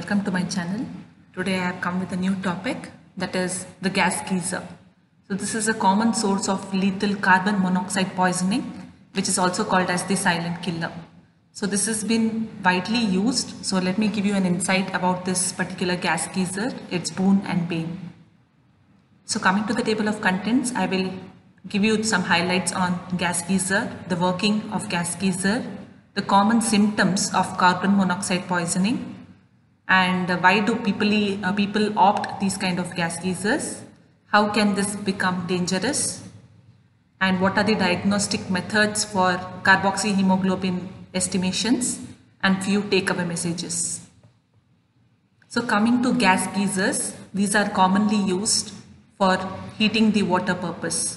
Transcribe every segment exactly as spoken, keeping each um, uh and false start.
welcome to my channel. Today I have come with a new topic, that is the gas geyser. So this is a common source of lethal carbon monoxide poisoning, which is also called as the silent killer. So this has been widely used. So let me give you an insight about this particular gas geyser, its boon and bane. So coming to the table of contents, I will give you some highlights on gas geyser, the working of gas geyser, the common symptoms of carbon monoxide poisoning, and why do people, uh, people opt these kind of gas geysers, how can this become dangerous, and what are the diagnostic methods for carboxyhemoglobin estimations, and few takeaway messages. So coming to gas geysers, these are commonly used for heating the water purpose.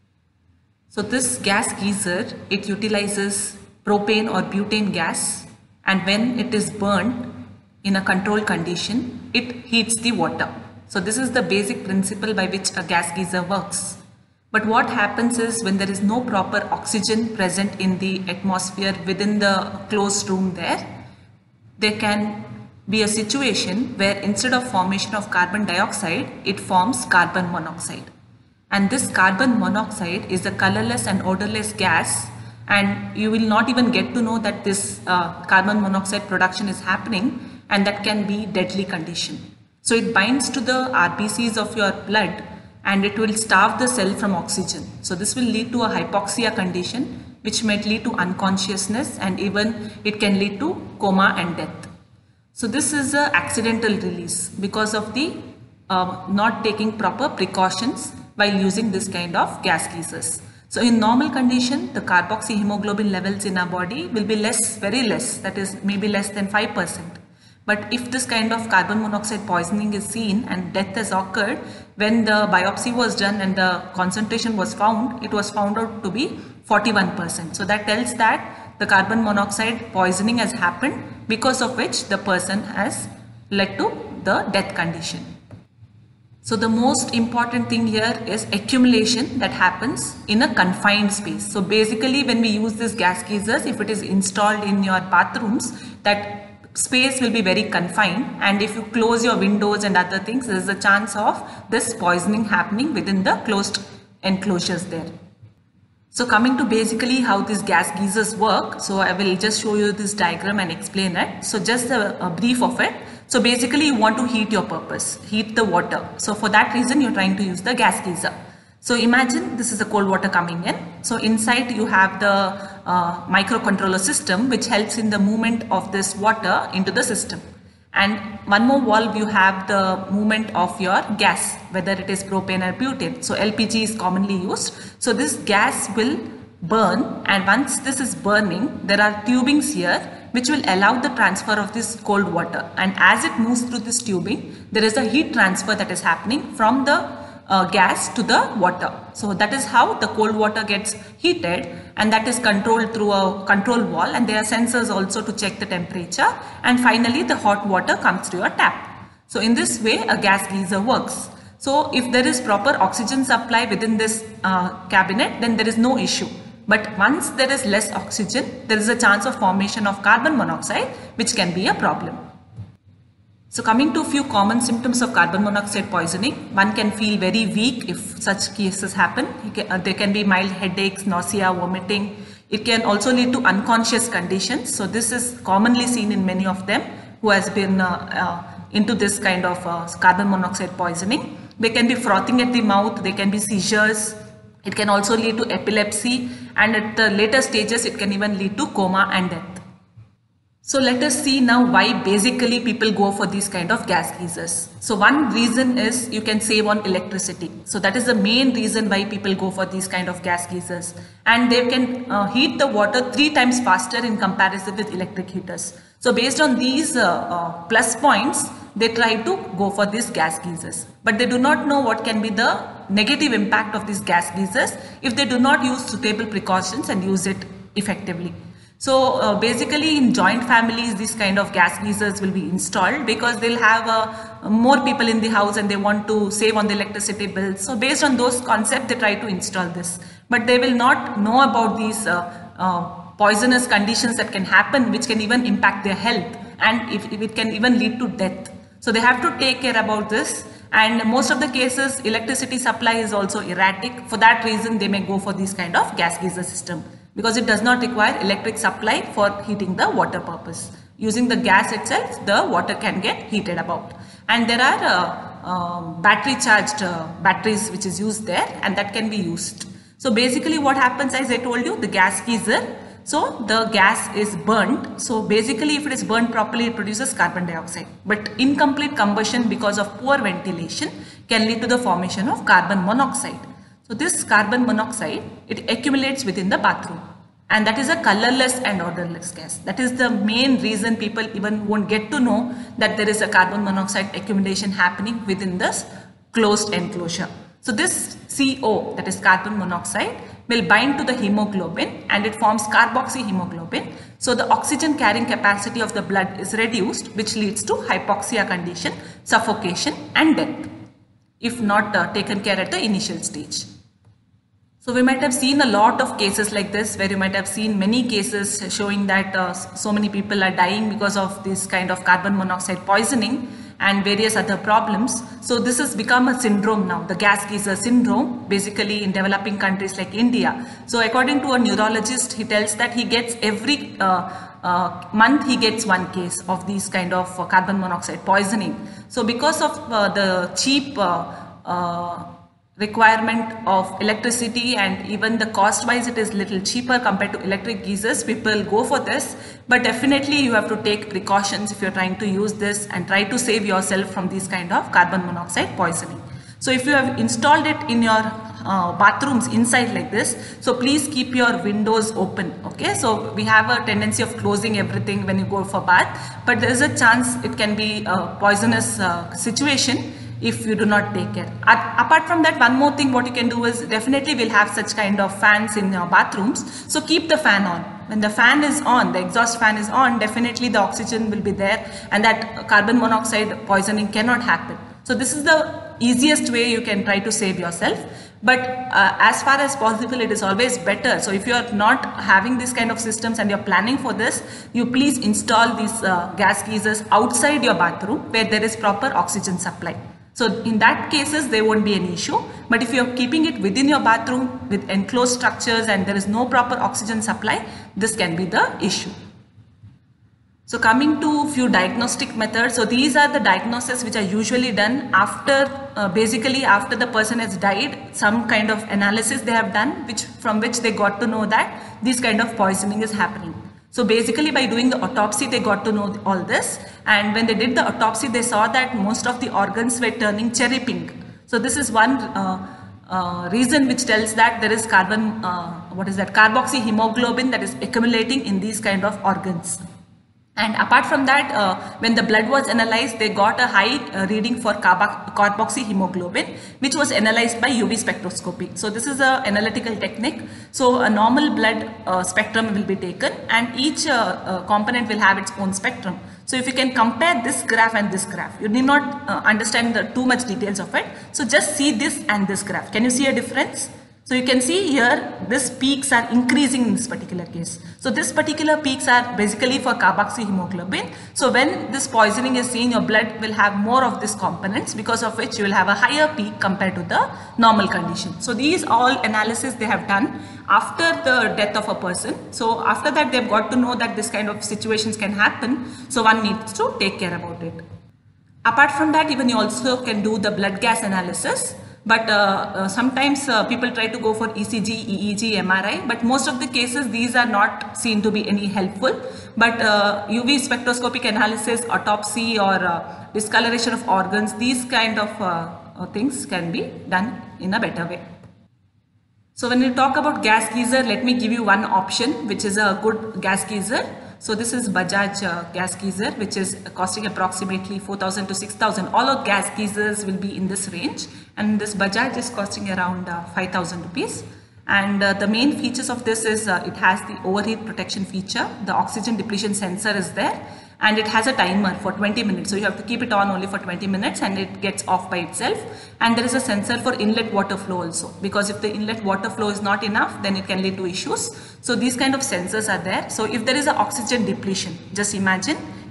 So this gas geyser, it utilizes propane or butane gas, and when it is burned in a controlled condition, it heats the water. So this is the basic principle by which a gas geyser works. But what happens is when there is no proper oxygen present in the atmosphere within the closed room there, there can be a situation where instead of formation of carbon dioxide, it forms carbon monoxide. And this carbon monoxide is a colorless and odorless gas, and you will not even get to know that this uh, carbon monoxide production is happening, and that can be deadly condition. So it binds to the R B Cs of your blood and it will starve the cell from oxygen. So this will lead to a hypoxia condition, which might lead to unconsciousness, and even it can lead to coma and death. So this is an accidental release because of the uh, not taking proper precautions while using this kind of gas geysers. So in normal condition, the carboxyhemoglobin levels in our body will be less, very less, that is maybe less than five percent. But if this kind of carbon monoxide poisoning is seen and death has occurred, when the biopsy was done and the concentration was found, it was found out to be forty-one percent. So that tells that the carbon monoxide poisoning has happened, because of which the person has led to the death condition. So the most important thing here is accumulation that happens in a confined space. So basically when we use this gas geysers, if it is installed in your bathrooms, that space will be very confined, and if you close your windows and other things, there is a chance of this poisoning happening within the closed enclosures there. So coming to basically how these gas geysers work, so I will just show you this diagram and explain it. So just a, a brief of it. So basically you want to heat your purpose, heat the water. So for that reason you're trying to use the gas geyser. So imagine this is the cold water coming in. So inside you have the uh, microcontroller system, which helps in the movement of this water into the system. And one more valve, you have the movement of your gas, whether it is propane or butane. So L P G is commonly used. So this gas will burn, and once this is burning, there are tubings here which will allow the transfer of this cold water. And as it moves through this tubing, there is a heat transfer that is happening from the Uh, gas to the water. So that is how the cold water gets heated, and that is controlled through a control wall, and there are sensors also to check the temperature, and finally the hot water comes to your tap. So in this way a gas geyser works. So if there is proper oxygen supply within this uh, cabinet, then there is no issue. But once there is less oxygen, there is a chance of formation of carbon monoxide, which can be a problem. So coming to a few common symptoms of carbon monoxide poisoning, one can feel very weak if such cases happen. Can, uh, there can be mild headaches, nausea, vomiting. It can also lead to unconscious conditions. So this is commonly seen in many of them who has been uh, uh, into this kind of uh, carbon monoxide poisoning. They can be frothing at the mouth, they can be seizures. It can also lead to epilepsy, and at the later stages it can even lead to coma and death. So let us see now why basically people go for these kind of gas geysers. So one reason is you can save on electricity. So that is the main reason why people go for these kind of gas geysers. And they can uh, heat the water three times faster in comparison with electric heaters. So based on these uh, uh, plus points, they try to go for these gas geysers. But they do not know what can be the negative impact of these gas geysers if they do not use suitable precautions and use it effectively. So uh, basically in joint families, these kind of gas geysers will be installed because they'll have uh, more people in the house and they want to save on the electricity bills. So based on those concepts, they try to install this. But they will not know about these uh, uh, poisonous conditions that can happen, which can even impact their health. and if, if it can even lead to death. So they have to take care about this, and most of the cases electricity supply is also erratic. For that reason they may go for this kind of gas geyser system, because it does not require electric supply for heating the water purpose. Using the gas itself, the water can get heated about. And there are uh, uh, battery charged uh, batteries which is used there, and that can be used. So basically what happens, as I told you, the gas geyser, so the gas is burnt. So basically if it is burnt properly, it produces carbon dioxide. But incomplete combustion because of poor ventilation can lead to the formation of carbon monoxide. So this carbon monoxide, it accumulates within the bathroom, and that is a colorless and odorless gas. That is the main reason people even won't get to know that there is a carbon monoxide accumulation happening within this closed enclosure. So this C O, that is carbon monoxide, will bind to the hemoglobin and it forms carboxyhemoglobin. So the oxygen carrying capacity of the blood is reduced, which leads to hypoxia condition, suffocation and death if not uh, taken care at the initial stage. So we might have seen a lot of cases like this, where you might have seen many cases showing that uh, so many people are dying because of this kind of carbon monoxide poisoning and various other problems. So this has become a syndrome now, the gas geyser syndrome, basically in developing countries like India. So according to a neurologist, he tells that he gets every uh, uh, month he gets one case of these kind of uh, carbon monoxide poisoning. So because of uh, the cheap uh, uh, requirement of electricity, and even the cost wise it is little cheaper compared to electric geysers, people go for this. But definitely you have to take precautions if you're trying to use this and try to save yourself from these kind of carbon monoxide poisoning. So if you have installed it in your uh, bathrooms inside like this, so please keep your windows open. Okay, so we have a tendency of closing everything when you go for bath, but there is a chance it can be a poisonous uh, situation if you do not take care. Apart from that, one more thing what you can do is, definitely we'll have such kind of fans in your bathrooms, so keep the fan on. When the fan is on, the exhaust fan is on, definitely the oxygen will be there and that carbon monoxide poisoning cannot happen. So this is the easiest way you can try to save yourself. But uh, as far as possible, it is always better. So if you are not having this kind of systems and you're planning for this, you please install these uh, gas geysers outside your bathroom where there is proper oxygen supply. So in that cases, there won't be an issue. But if you're keeping it within your bathroom with enclosed structures and there is no proper oxygen supply, this can be the issue. So coming to few diagnostic methods. So these are the diagnoses which are usually done after, uh, basically after the person has died, some kind of analysis they have done, which from which they got to know that this kind of poisoning is happening. So basically by doing the autopsy, they got to know all this. And when they did the autopsy, they saw that most of the organs were turning cherry pink. So this is one uh, uh, reason which tells that there is carbon, uh, what is that, carboxyhemoglobin that is accumulating in these kind of organs. And apart from that, uh, when the blood was analyzed, they got a high uh, reading for carbo carboxyhemoglobin, which was analyzed by U V spectroscopy. So this is a analytical technique. So a normal blood uh, spectrum will be taken, and each uh, uh, component will have its own spectrum. So if you can compare this graph and this graph, you need not uh, understand the too much details of it. So just see this and this graph. Can you see a difference? So you can see here, these peaks are increasing in this particular case. So this particular peaks are basically for carboxyhemoglobin. So when this poisoning is seen, your blood will have more of these components, because of which you will have a higher peak compared to the normal condition. So these all analysis they have done after the death of a person. So after that, they've got to know that this kind of situations can happen. So one needs to take care about it. Apart from that, even you also can do the blood gas analysis. But uh, uh, sometimes uh, people try to go for E C G, E E G, M R I, but most of the cases these are not seen to be any helpful. But uh, U V spectroscopic analysis, autopsy, or uh, discoloration of organs, these kind of uh, uh, things can be done in a better way. So when we talk about gas geyser, let me give you one option which is a good gas geyser. So this is Bajaj uh, gas geyser, which is costing approximately four thousand to six thousand. All of gas geysers will be in this range, and this Bajaj is costing around uh, five thousand rupees. And uh, the main features of this is uh, it has the overheat protection feature, the oxygen depletion sensor is there, and it has a timer for twenty minutes. So you have to keep it on only for twenty minutes and it gets off by itself. And there is a sensor for inlet water flow also, because if the inlet water flow is not enough, then it can lead to issues. So these kind of sensors are there. So if there is an oxygen depletion, just imagine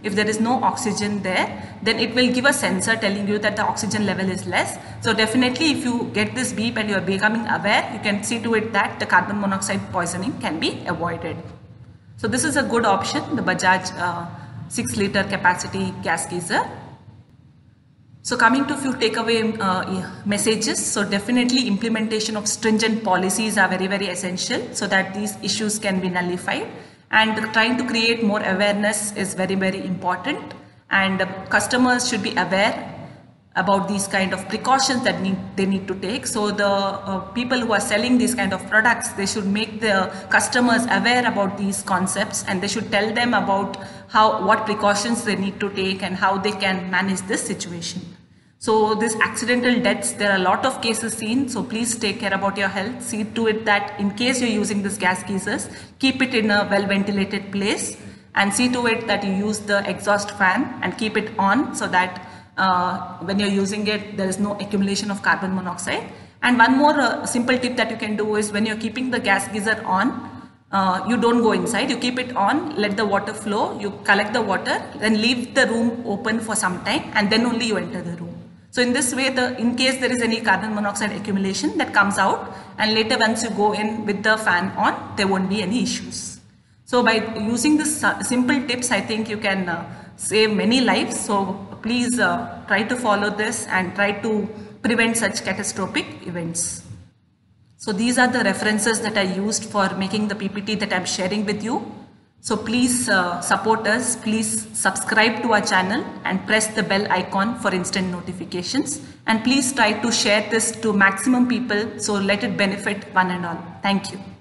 if there is no oxygen there, then it will give a sensor telling you that the oxygen level is less. So definitely if you get this beep and you are becoming aware, you can see to it that the carbon monoxide poisoning can be avoided. So this is a good option, the Bajaj uh, six liter capacity gas geyser. So coming to few takeaway uh, messages, so definitely implementation of stringent policies are very very essential so that these issues can be nullified, and trying to create more awareness is very very important, and uh, customers should be aware about these kind of precautions that need they need to take. So the uh, people who are selling these kind of products, they should make the customers aware about these concepts, and they should tell them about how what precautions they need to take and how they can manage this situation. So this accidental deaths, there are a lot of cases seen, so please take care about your health. See to it that in case you're using this gas geysers, keep it in a well ventilated place, and see to it that you use the exhaust fan and keep it on so that uh, when you're using it, there is no accumulation of carbon monoxide. And one more uh, simple tip that you can do is when you're keeping the gas geyser on, Uh, you don't go inside, you keep it on, let the water flow, you collect the water, then leave the room open for some time, and then only you enter the room. So in this way, the in case there is any carbon monoxide accumulation, that comes out, and later once you go in with the fan on, there won't be any issues. So by using this uh, simple tips, I think you can uh, save many lives. So please uh, try to follow this and try to prevent such catastrophic events. So these are the references that I used for making the P P T that I'm sharing with you. So please uh, support us, please subscribe to our channel and press the bell icon for instant notifications. And please try to share this to maximum people, so let it benefit one and all. Thank you.